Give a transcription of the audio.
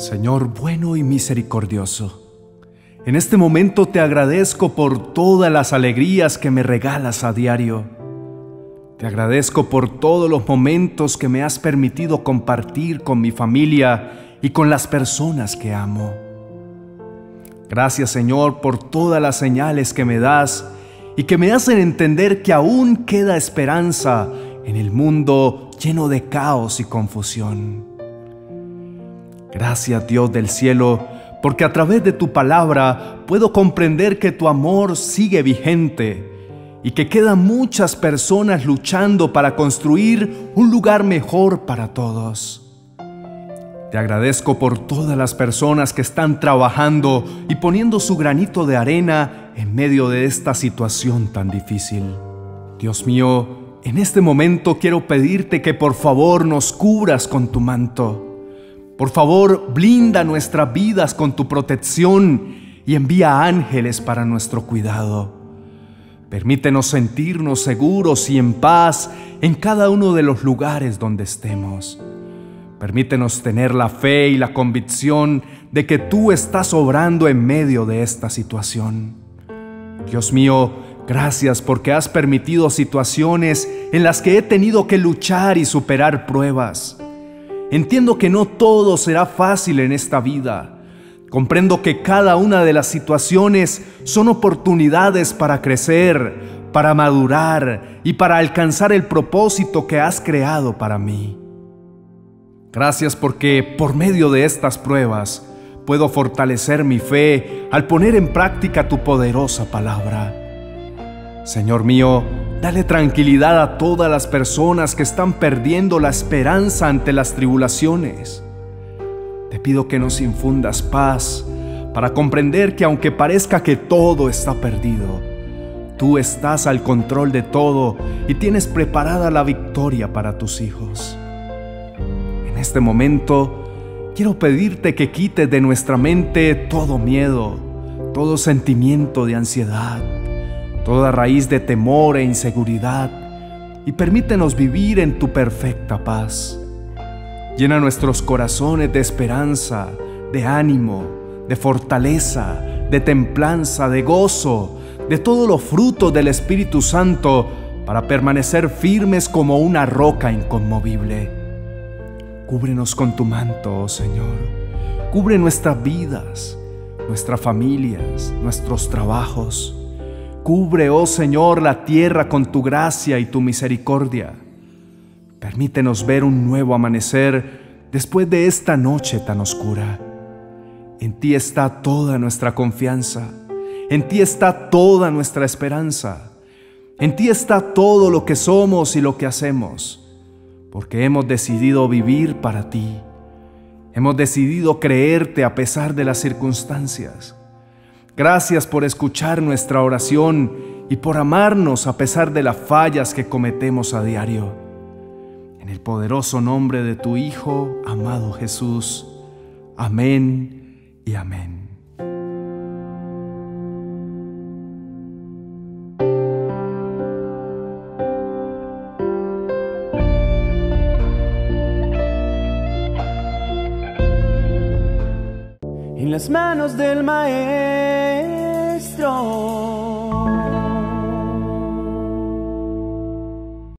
Señor bueno y misericordioso, en este momento te agradezco por todas las alegrías que me regalas a diario. Te agradezco por todos los momentos que me has permitido compartir con mi familia y con las personas que amo. Gracias, Señor, por todas las señales que me das y que me hacen entender que aún queda esperanza en el mundo lleno de caos y confusión. Gracias, Dios del cielo, porque a través de tu palabra puedo comprender que tu amor sigue vigente y que quedan muchas personas luchando para construir un lugar mejor para todos. Te agradezco por todas las personas que están trabajando y poniendo su granito de arena en medio de esta situación tan difícil. Dios mío, en este momento quiero pedirte que por favor nos cubras con tu manto. Por favor, blinda nuestras vidas con tu protección y envía ángeles para nuestro cuidado. Permítenos sentirnos seguros y en paz en cada uno de los lugares donde estemos. Permítenos tener la fe y la convicción de que tú estás obrando en medio de esta situación. Dios mío, gracias porque has permitido situaciones en las que he tenido que luchar y superar pruebas. Entiendo que no todo será fácil en esta vida. Comprendo que cada una de las situaciones son oportunidades para crecer, para madurar y para alcanzar el propósito que has creado para mí. Gracias porque por medio de estas pruebas puedo fortalecer mi fe al poner en práctica tu poderosa palabra. Señor mío, dale tranquilidad a todas las personas que están perdiendo la esperanza ante las tribulaciones. Te pido que nos infundas paz para comprender que aunque parezca que todo está perdido, tú estás al control de todo y tienes preparada la victoria para tus hijos. En este momento, quiero pedirte que quites de nuestra mente todo miedo, todo sentimiento de ansiedad, toda raíz de temor e inseguridad, y permítenos vivir en tu perfecta paz. Llena nuestros corazones de esperanza, de ánimo, de fortaleza, de templanza, de gozo, de todos los frutos del Espíritu Santo, para permanecer firmes como una roca inconmovible. Cúbrenos con tu manto, oh Señor. Cubre nuestras vidas, nuestras familias, nuestros trabajos. Cubre, oh Señor, la tierra con tu gracia y tu misericordia. Permítenos ver un nuevo amanecer después de esta noche tan oscura. En ti está toda nuestra confianza. En ti está toda nuestra esperanza. En ti está todo lo que somos y lo que hacemos, porque hemos decidido vivir para ti. Hemos decidido creerte a pesar de las circunstancias. Gracias por escuchar nuestra oración y por amarnos a pesar de las fallas que cometemos a diario. En el poderoso nombre de tu Hijo, amado Jesús. Amén y amén. En las manos del Maestro